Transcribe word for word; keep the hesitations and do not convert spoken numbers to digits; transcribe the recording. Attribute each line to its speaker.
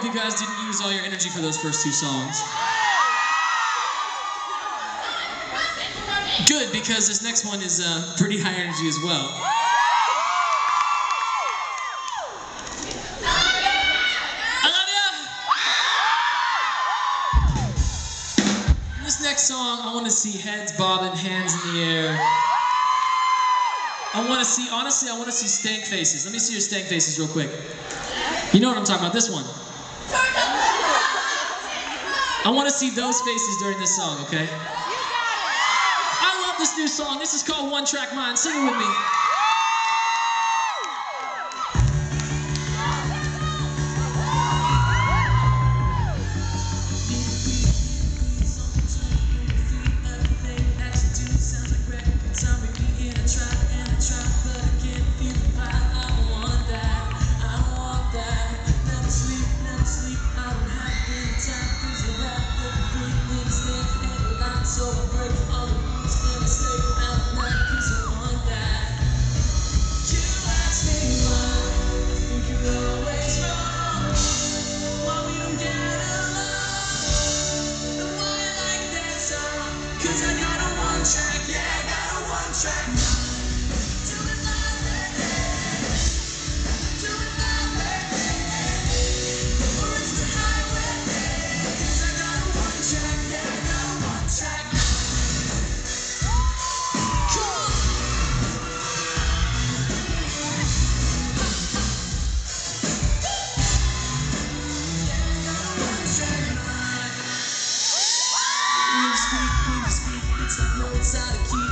Speaker 1: you guys didn't use all your energy for those first two songs. Good, because this next one is uh, pretty high energy as well. I love ya! This next song, I want to see heads bobbing, hands in the air. I want to see, honestly, I want to see stank faces. Let me see your stank faces real quick. You know what I'm talking about, this one. I want to see those faces during this song, okay? I love this new song. This is called One Track Mind. Sing it with me. It's like no, it's out of key.